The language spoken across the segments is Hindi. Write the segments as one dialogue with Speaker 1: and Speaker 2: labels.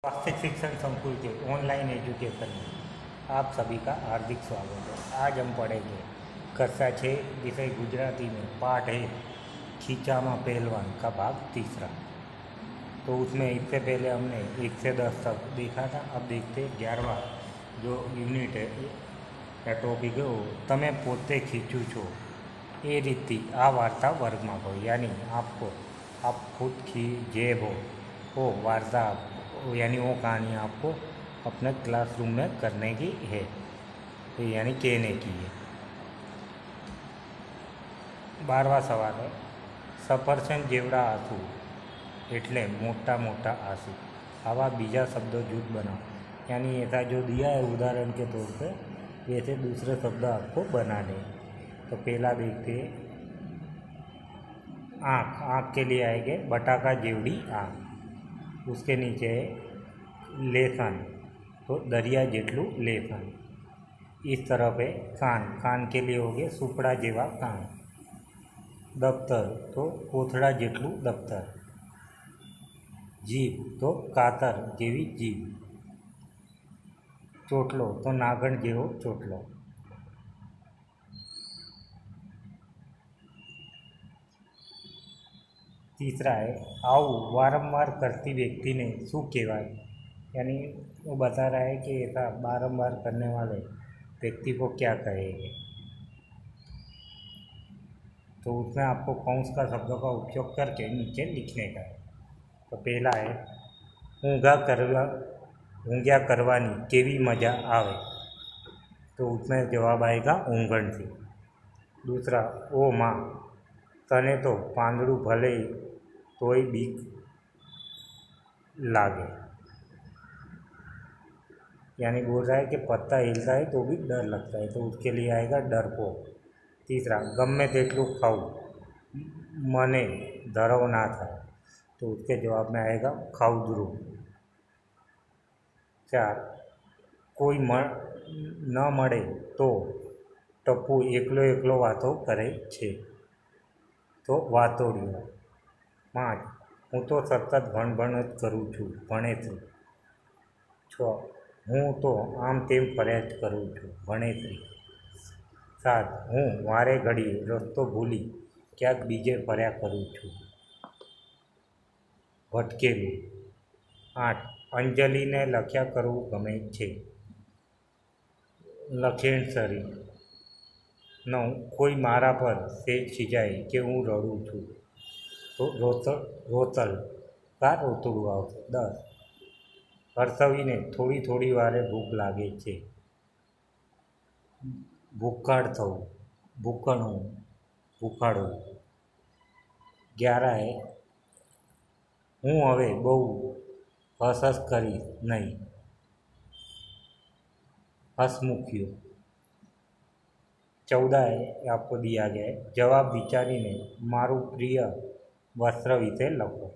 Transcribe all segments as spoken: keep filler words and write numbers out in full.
Speaker 1: वास्तविक शिक्षण संकुल के ऑनलाइन एजुकेशन में आप सभी का हार्दिक स्वागत है। आज हम पढ़ेंगे कक्षा छः विषय गुजराती में पाठ है खींचामा पहलवान का भाग तीसरा। तो उसमें इससे पहले हमने एक से दस तक देखा था। अब देखते ग्यारहवा जो यूनिट है या टॉपिक है वो तमे पोते खींचू छो ए रीति आ वार्ता वर्ग में हो, यानी आपको आप खुद खी जेब हो वो वार्ता यानी वो कहानी आपको अपने क्लासरूम में करने की है, यानी कहने की है। बारहवा सवाल है सफरचंद जेवड़ा आंसू एटले मोटा मोटा आंसू। आवा बीजा शब्दों जूथ बनाओ, यानी ऐसा जो दिया है उदाहरण के तौर पे वैसे दूसरे शब्द आपको बना दें। तो पहला देखते हैं आँख। आँख के लिए आएंगे बटाका जेवड़ी आँख। उसके नीचे है लेसन, तो दरिया जेटलू लेसन। इस तरफ है कान। कान के लिए हो गए सुपड़ा जेवा कान। दफ्तर तो कोथड़ा जेटलू दफ्तर। जीभ तो कातर जेवी जीभ। चोटलो तो नागण जेवो चोटलो। तीसरा है आऊ वारंवार करती व्यक्ति ने शू कहवाय, यानी वो बता रहा है कि ऐसा बारंबार करने वाले व्यक्ति को क्या कहेंगे। तो उसमें आपको कौंस का शब्दों का उपयोग करके नीचे लिखने का है। तो पहला है ऊँघा करवा ऊँघ्या करवानी केवी मजा आवे, तो उसमें जवाब आएगा ऊँघण से। दूसरा ओ माँ तने तो પાંદડું भले तोय बीक लागे, यानी बोल रहा है कि पत्ता हिलता है तो भी डर लगता है, तो उसके लिए आएगा डरपोक। तीसरा गम्मे तेटलू खाऊ मने धरव ना था, तो उसके जवाब में आएगा खाउदरू। चार कोई न मळे तो टप्पू एकलो एकलो वातो करे छे, तो वातोड़ियो। पाँच हूँ तो सतत भण भण ज करूँ छूँ भणेत्री। छ हूँ तो आम तेम फर्या ज करूँ छूँ भणेत्री। सात हूँ वारे घड़ीए रस्तो भूली क्यांक बीजे फर्या करूँ छूँ भटकेलू। आठ अंजलि ने लख्या करवू गमे छे लखेणसरी। नौ कोई मारा पर सेज खीजाय के हूँ रड़ू छूँ, तो रोतल रोतल का रोतड़ू आवशे। दस हर्षवीने थोड़ी थोड़ी वारे भूख लागे छे भूखाड़ थवू भूखणू भूखाड़ू। ग्यारह है हूँ हवे बहु हस हस करीश नहीं हसमुखियो। चौदह है आपको दिया गया है जवाब विचारीने मारू प्रिय वस्त्र विषे लखो।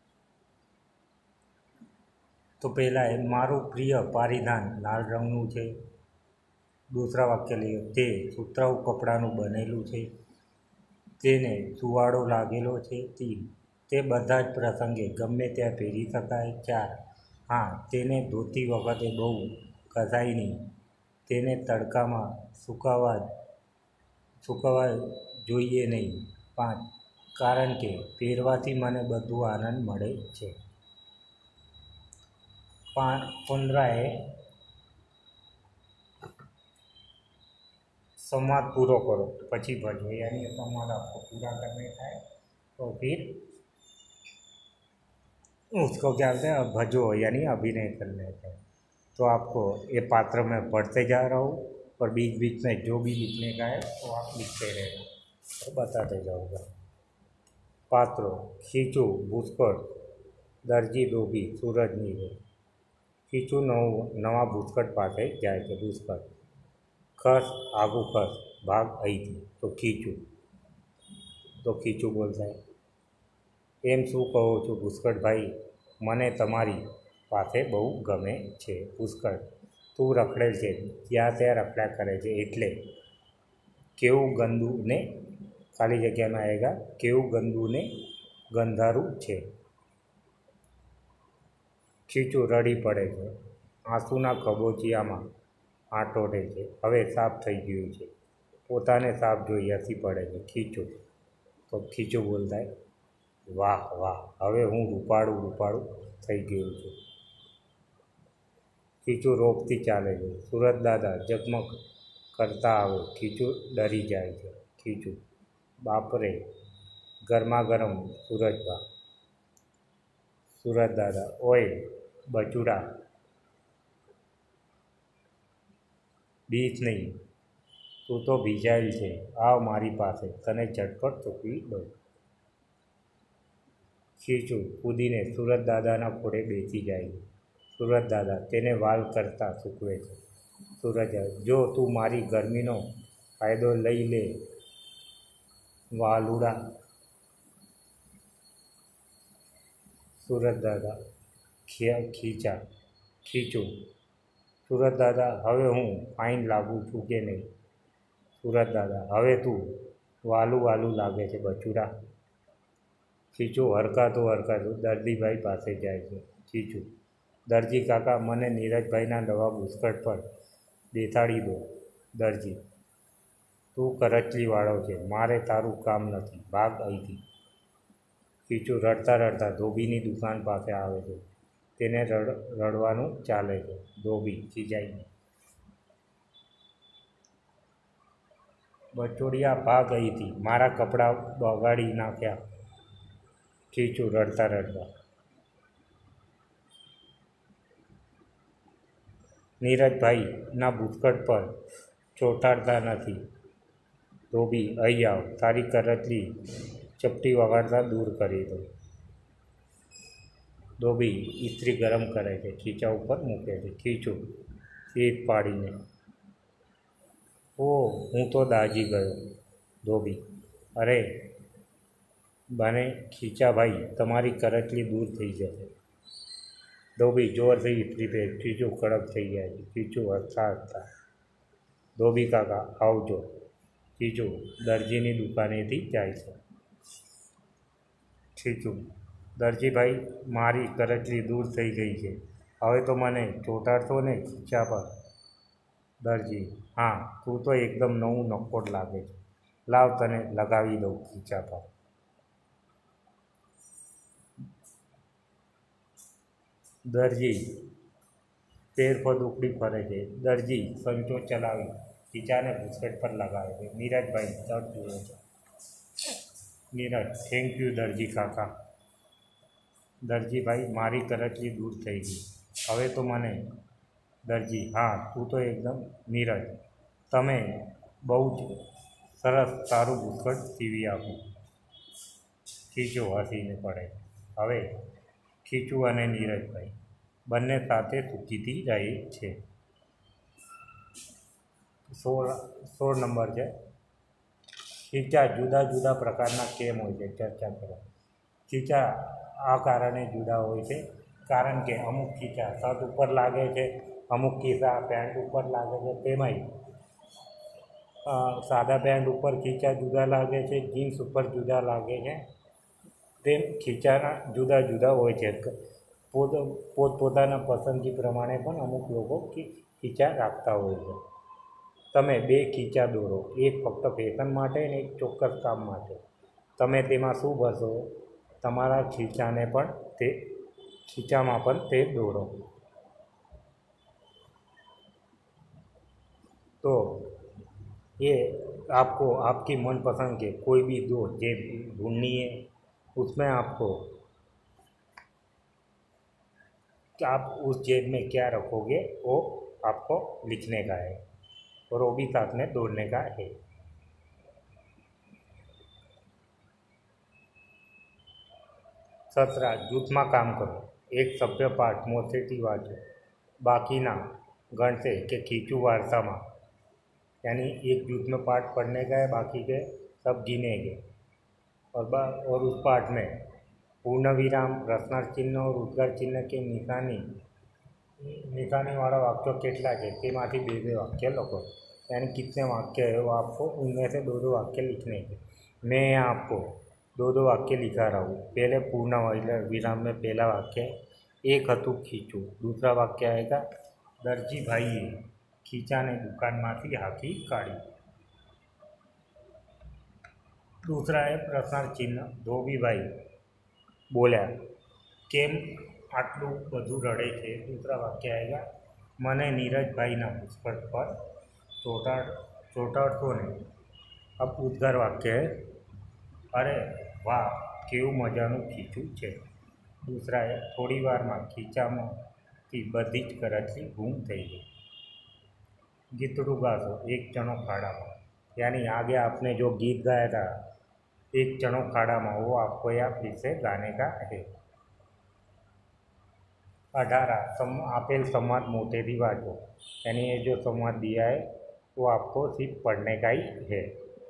Speaker 1: तो पहला है मारू प्रिय पारिधान लाल रंगનું છે। दूसरा वाक्य लिए ते सुतराऊ कपડાનું બનેલું છે। તેને સુવાળો લાગેલો છે। तीन તે બધા જ પ્રસંગે ગમે ત્યાં પહેરી શકાય। ચાર હા તેને ધોતી વખતે બહુ ઘસાય નહીં, તેને તડકામાં સુકાવા સુકાવા જોઈએ નહીં। પાંચ કારણ કે પહેરવાથી મને બધું આનંદ મળે છે। पाँच पंद्रह है संवाद पूरो करो पची भजो, यानी संवाद आपको पूरा करने का है तो फिर उसको क्या बोलते हैं भजो, यानी अभिनय करने का है। तो आपको ये पात्र में पढ़ते जा रहा हूँ और बीच बीच में जो भी लिखने का है तो आप लिखते रहना तो बताते जाऊँगा। पात्रों खींचू भूस्कड़ दर्जी धोबी सूरज नीरो। खींचू नव नवा भूस्कट पासे जाए છે ભૂસ્કટ। खस आगू खस भाग અહીંથી, तो खींचू तो खींचू बोलता है। एम शू कहो छो भूस्कट भाई मने तमारी पासे बहु गमे छे। भूस्कट तू रखड़ेल छे ત્યાં ત્યાં રખડ્યા કરે છે એટલે કેવું ગંદુ ને ખાલી જગ્યામાં આएगा કેવું ગંદુ ને ગંધારું છે। ખીચું રડી પડે છે, આંસુના ખબોચિયામાં આંટોડે છે, હવે સાફ થઈ ગયું છે, પોતાને સાફ જોઈ હસી પડે છે ખીચું. તો ખીચું બોલતા હોય, વાહ વાહ, હવે હું રૂપાળું રૂપાળું થઈ ગયું છું. ખીચું રોપથી ચાલે છે, સુરત દાદા ઝગમગ કરતા આવે, ખીચું ડરી જાય છે. ખીચું, બાપરે, ગરમા ગરમ સૂરજબા. સુરત દાદા, ઓય બચુડા, બીજ નહીં, તું તો ભીજાયેલ છે, આવ મારી પાસે, તને ઝટપટ સૂકવી દઉં. ખીચું કૂદીને સુરત દાદાના ખોળે બેસી જાય છે. સુરત દાદા તેને વાલ કરતાં સૂકવે છે. સુરત દાદા, જો તું મારી ગરમીનો ફાયદો લઈ લે વાલુડા. સુરત દાદા ખીચા ખીચું, સુરત દાદા, હવે હું ફાઇન લાગુ છું કે નહીં? સુરત દાદા, હવે તું વાલું વાલું લાગે છે બચુડા. ખીચું હરકાતું હરકાતું દરજીભાઈ પાસે જાય છે. ખીચું, દરજી કાકા, મને નીરજભાઈના નવા બુસ્કટ પર બેસાડી દો. દરજી, તું કરચલીવાળો છે, મારે તારું કામ નથી, ભાગ અહીંથી. ખીચું રડતા રડતા ધોબીની દુકાન પાસે આવે છે. તેને રડ રડવાનું ચાલે છે. ધોબી ખીજાઈને, બચોડિયા, ભાગ અહીંથી, મારા કપડાં બગાડી નાખ્યા. ખીચું રડતા રડતા, નીરજભાઈના બુસ્કટ પર ચોંટાડતા નથી. ધોબી, અહીં આવ, તારી કરચલી ચપટી વગાડતા દૂર કરી દો. ધોબી ઇસ્ત્રી ગરમ કરે છે, ખીચા ઉપર મૂકે છે. ખીચું સીધ પાડીને, ઓહ, હું તો દાઝી ગયો. ધોબી, અરે બને ખીચાભાઈ, તમારી કરચલી દૂર થઈ જશે. ધોબી જોરથી ઇસ્ત્રી ફેર, ખીચું કડક થઈ જાય છે. ખીચું હસતા હસતા, ધોબી કાકા આવજો. ખીચું દરજીની દુકાનેથી જાય છે. ખીચું, દરજીભાઈ, મારી કરચલી દૂર થઈ ગઈ છે, હવે તો મને ચોંટાડશો ને ખીચા પર? દરજી, હા, તું તો એકદમ નવું નક્કોડ લાગે છે, લાવ તને લગાવી દઉં ખીચા પર. દરજી પેરપદ ઉપડી ફરે છે. દરજી સંચો ચલાવી ખીચાને બુસ્કટ પર લગાવે છે. નીરજભાઈ તક જુએ છે. નીરજ, થેન્ક યુ દરજી કાકા. દરજીભાઈ, મારી કરચલી દૂર થઈ ગઈ, હવે તો મને. દરજી, હા, તું તો એકદમ. નીરજ, તમે બહુ જ સરસ, સારું બુસ્કટ સીવી આપું. ખીચું હસીને પડે. હવે ખીચું અને નીરજભાઈ બંને સાથે સુખીથી રહે છે. સોળ સોળ નંબર છે. ખીચા જુદા જુદા પ્રકારના કેમ હોય છે, ચર્ચા કરો. ખીચા આ કારણે જુદા હોય છે, કારણ કે અમુક ખીચા શર્ટ ઉપર લાગે છે, અમુક ખીચા પેન્ટ ઉપર લાગે છે. તેમાંય સાદા પેન્ટ ઉપર ખીચા જુદા લાગે છે, જીન્સ ઉપર જુદા લાગે છે. તેમ ખીચાના જુદા જુદા હોય છે. પોત પોતપોતાના પસંદગી પ્રમાણે પણ અમુક લોકો ખીચા રાખતા હોય છે. તમે બે ખીચા દોરો, એક ફક્ત ફેશન માટે અને એક ચોક્કસ કામ માટે. તમે તેમાં શું ભરશો? તમારા ખીચાને પણ તે ખીચામાં પણ તે દોરો. तो ये आपको आपकी मनपसंद के कोई भी दो जेब ढूंढनी है, उसमें आपको क्या आप उस जेब में क्या रखोगे वो आपको लिखने का है, और वो भी साथ में दौड़ने का है. સતરા જૂથમાં કામ કરો. એક સભ્ય પાઠ મોટેથી વાંચો, બાકીના गणते के खींचू वार्तामा, यानी एक जूथ में पाठ पढ़ने का है, बाकी के सब गिनेंगे. और बा और उस पाठ में पूर्ण विराम, प्रश्नार्थ चिन्ह और उद्गार चिन्ह के निशानी निशानी वाला वाक्यों केटला है तेमांथी बे बे वाक्य लखो. यानी कितने वाक्य है वो आपको उनमें से दो दो वाक्य लिखने हैं. मैं यहाँ आपको दो दो वाक्य लिखा रहा हूँ. पहले पूर्ण विराम में पहला वाक्य, एक हतु खींचू। दूसरा वाक्य आएगा दर्जी भाईए खींचाने दुकानमांथी हाकी काढ़ी। दूसरा है प्रश्न चिन्ह धोबीभाई बोल्या केम आटलू बधु रड़े छे। दूसरा वाक्य आएगा मने नीरजभाईना पुष्कर पर ચોટાડ ચોટાડતો નહીં। अब उद्गार वाक्य है अरे वाह केवुं मजानुं खीचुं छे। दूसरा है थोड़ी वार में खींचामांथी बधी ज करचली गुम थई गई। गीतड़ू गाशो एक चणो खाड़ा में, यानी आगे आपने जो गीत गाया था एक चणो खाड़ा में, वो आपको या फिर से गाने का है। अठारह सम आपेल संवाद मोटेथी वाँचो, यानी ये जो संवाद दिया है वो आपको सिर्फ पढ़ने का ही है।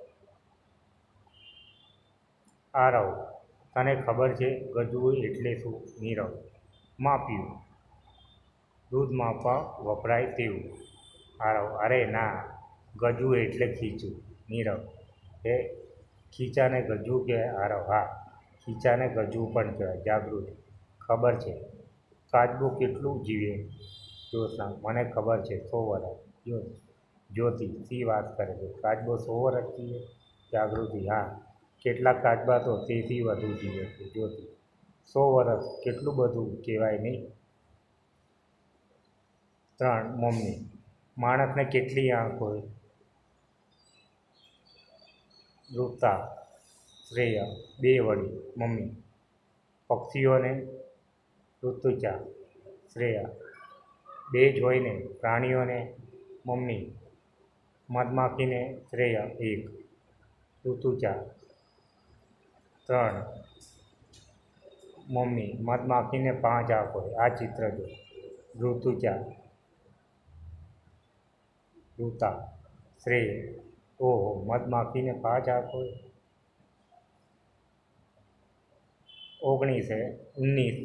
Speaker 1: आरव तने खबर है गजવું એટલે શું? નીરવ માપ્યું दूध मापवा वपराय तेवुं। आरव अरे ना गजવું એટલે खींचવું। નીરવ એ खींचाने गजવું के आरव हाँ खींचाने गजવું पण कहेवाय। जागृति खबर है काचबो केटलुं जीवे? ज्योत्ना मने खबर है सौ वर्ष। ज्योति सी बात करे छे काचबो सौ वर्ष जीवे? जागृति हाँ केटला काचबा तो तेथी वधु जीवे छे। ज्योति सौ वर्ष केटलुं बधुं कहेवाय नहीं। त्रण मम्मी माणस ने केटली आँख होय? ऋता श्रेय बे वडी मम्मी पक्षीओ ने ऋतुजा श्रेया बे ज होय ने प्राणीओ ने मम्मी मधमाखी ने श्रेय एक ऋतुजा त्रण मम्मी मधमाखी ने पांच आँख होय। आ चित्र जो ऋतुजा ऋता श्रेय ओहो मधमाखी ने पांच आँख होय। ओगनीस है उन्नीस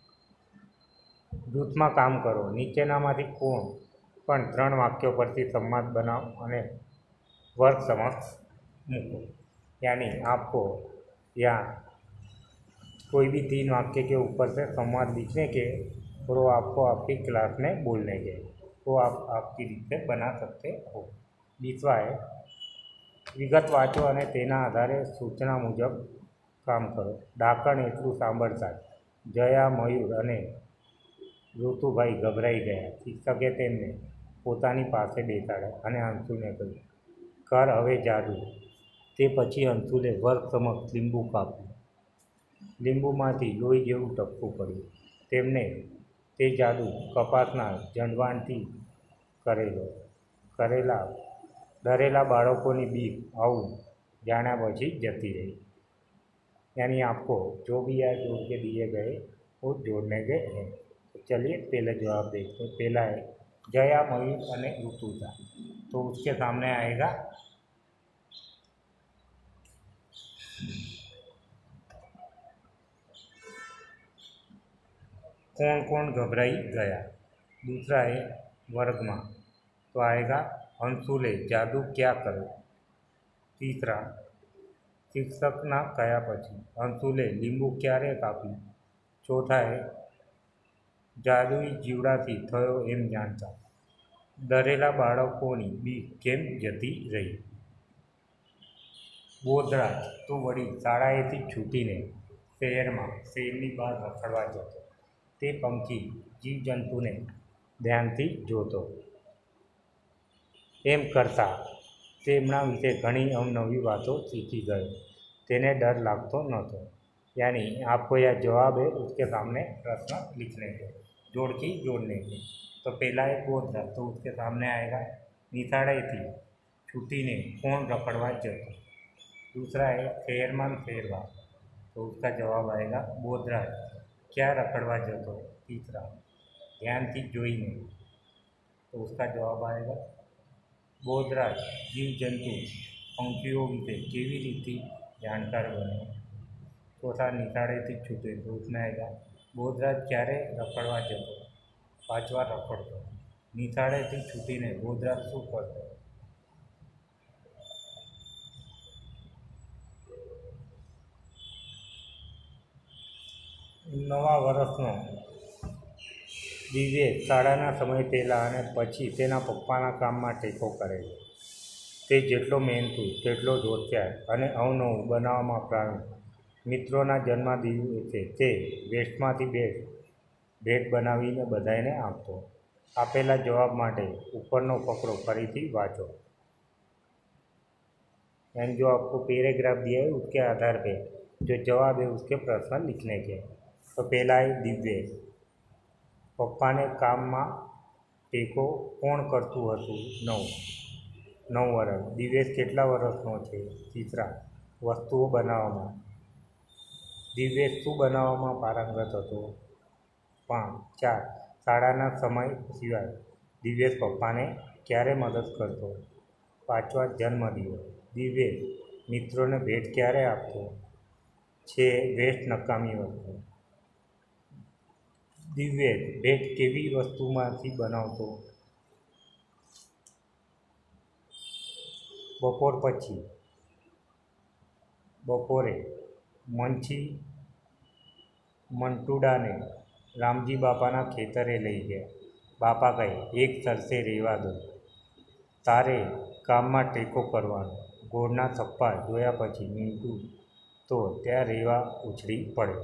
Speaker 1: जूथमां काम करो नीचेनामांथी कोण पण त्रण वाक्यों परथी संवाद बनावो अने वर्ग समक्ष मूको। यानी आपको यहाँ कोई भी तीन वाक्य के ऊपर से संवाद लिखने के और वो आपको आपकी क्लास में बोलने के, वो आप आपकी रीत से बना सकते हो। बीसवा है विगत वाँचो अने तेना आधारे सूचना मुजब काम करो। डाकण एटलुं सांभळता जया मयूर अने ऋतुभाई गभराई गया। शिक्षके तेमने पोतानी पासे बेसाड्या अने अंशुने कह्युं कर हवे जादू। ते पछी अंशुले वर्ग समक्ष લીંબુ काप्યું। લીંબુમાંથી लोही जेवुं टपकું पड्युं। तेमणे ते जादू कपासना जंडवाणथी करेलो करेला डरेला बाळकोनी बीक आવું जाण्या पछी जती रही। यानी आपको जो भी यहाँ जोड़ के दिए गए वो जोड़ने के हैं। तो चलिए पहले जवाब देखते हैं। पहला है जया मयूर अने ऋतुजा, तो उसके सामने आएगा कौन कौन घबराई गया। दूसरा है वर्ग में, तो आएगा अंशुले जादू क्या करो। तीसरा शिक्षकना कया पछी अंशुले લીંબુ क्यारे काप्યું। चौथा है जादुई जीवड़ाथी थयो एम जाणता डरेला बाळकोनी बीक केम जती रही। बोधराज तो वड़ी शाळाएथी छूटीने शहेरमां शहेरनी बहार रखडवा जतो। ते पंखी जीवजंतुने ध्यानथी जोतो। एम करता तेमना विषे घणी अवनवी बातों सीखी गयो। तेने डर लागतो नहोतो। यानी आपको यह जवाब है उसके सामने प्रश्न लिखने के, जोड़ की जोड़ने के। तो पहला है बोधराज, तो उसके सामने आएगा निशाळेथी छूटीने कोण रखडवा जतो। दूसरा है शहेरमां फेरवा, तो उसका जवाब आएगा बोधराज क्या रखडवा जतो। तीसरा ध्यानथी जोईने, तो उसका जवाब आएगा बोधराज जीव जंतु पंखीओ विषे केवी रीते जानकार बने। चौथा निशाळेथी छूटे, तो उसमें आएगा बोधराज क्यारे रखडवा जतो। पांचवा रखडतो, निशाळेथी छूटीने बोधराज शुं करतो। नवा वर्षनो દિવ્યેશ શાળાના સમય પહેલાં અને પછી તેના પપ્પાના કામમાં ટેકો કરે છે. તે જેટલો મહેનતુ તેટલો જ હોશિયાર અને અવનવું બનાવવામાં પ્રાવીણ. મિત્રોના જન્મદિવસે તે વેસ્ટમાંથી બેસ્ટ ભેટ બનાવીને બધાને આપતો. આપેલા જવાબ માટે ઉપરનો फकरो फरीथी वाँचो. एंड जो आपको पैराग्राफ दिया है उसके आधार पे जो जवाब है उसके प्रश्न लिखने के. तो पहला है दिव्યેશ. पप्पाने काममां टेको कोण करतुं हतुं? नौ नौ वर्ष. दिव्યેશ કેટલા વર્ષનો છે? तीसरा. वस्तुओं बनाववामां. दिव्યેશ शुं बनाववामां पारंगत हतो? पांच. चार. शाळाना समय सिवाय दिव्યેશ पप्पाने क्यारे मदद करतो? पांचवा. जन्मदिवस. दिव्યેશ मित्रोने भेट क्यारे आपतो? छे. वेस्ट नकामी वस्तु. दिव्યેશ भेट केवी वस्तुमांथी बनावतो? बपोर पछी. बपोरे मंछी मंटुडाने रामजी बापाना खेतरे लई गया. बापा कहे एक सरसे रेवा दो, तारे काममां टेको करवानो. गोळना थप्पा जोया पछी मींटू तो त्या रेवा उछળી पड़े.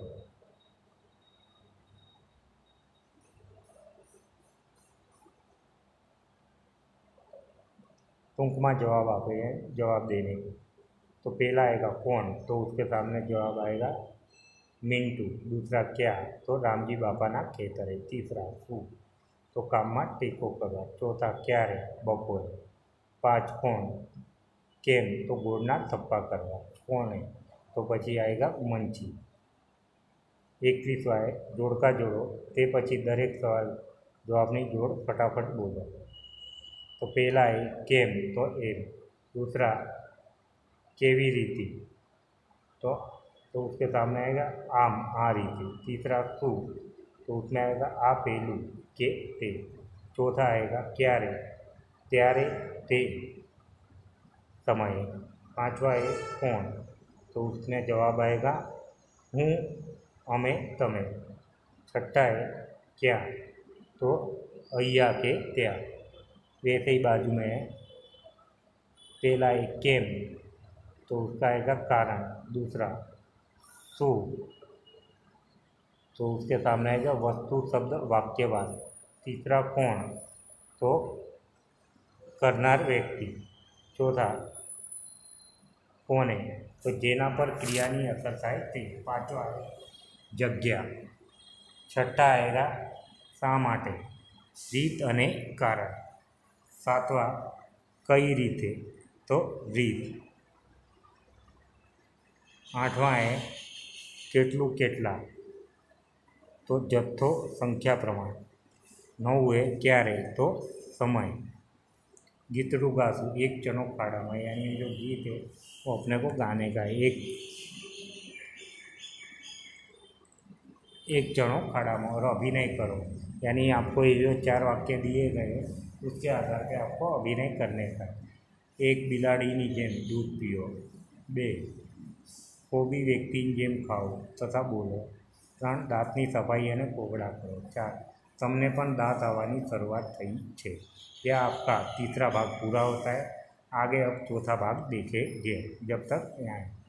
Speaker 1: टूंक में जवाब आपे हैं जवाब देने के. तो पहला आएगा कौन, तो उसके सामने जवाब आएगा मिंटू. दूसरा क्या, तो रामजी बापा ना खेतर है. तीसरा शू, तो काम में टेको करवा. चौथा क्या रे, बपोरे. पाँच कौन, केम, तो गोळना थप्पा करवा. कौन है, तो पछी आएगा मंछी. एकवीसवा है जोड़का जोड़ो, ते पछी दरेक सवाल जवाबनी जोड़ फटाफट बोलो. तो पहला है केम, तो एम. दूसरा केवी रीति, तो तो उसके सामने आएगा आम, आ रीति. तीसरा शू, तो उसमें आएगा आ पहलू, के ते. चौथा आएगा क्यारे, त्यारे ते समय. पांचवा है कौन, तो उसमें जवाब आएगा हूँ, अमे, तमे. छठा है क्या, तो अहिया के त्या. वैसे ही बाजू में है पहला है केम, तो उसका आएगा कारण. दूसरा शू, तो उसके सामने आएगा वस्तु शब्द वाक्यवाद. तीसरा कौन, तो करनार व्यक्ति. चौथा कौन है, तो जेना पर क्रियानी असर थाय ते. पांचवा है जग्या. छठा आएगा शा माटे, रीत अने कारण. सातवा कई रीते, तो रीत. आठवा है केटलू केटला, तो जत्थो संख्या प्रमाण. नौ है क्यारे, तो समय. गीतड़ू गासू एक चनो खाड़ा में, यानी जो गीत है वो अपने को गाने का है. एक एक चनो खाड़ा में और अभिनय करो, यानी आपको ये जो चार वाक्य दिए गए उसके आधार पे आपको अभिनय करने का. एक बिलाड़ीनी जेम दूध पीओ. बे कोबी व्यक्तिनी जेम खाओ तथा बोलो. त्रण दांतनी सफाई अने कोगळा करो. चार तमने पण दांत आवानी शरूआत थई छे. यह आपका तीसरा भाग पूरा होता है. आगे अब चौथा भाग देखेंगे. जब तक यहाँ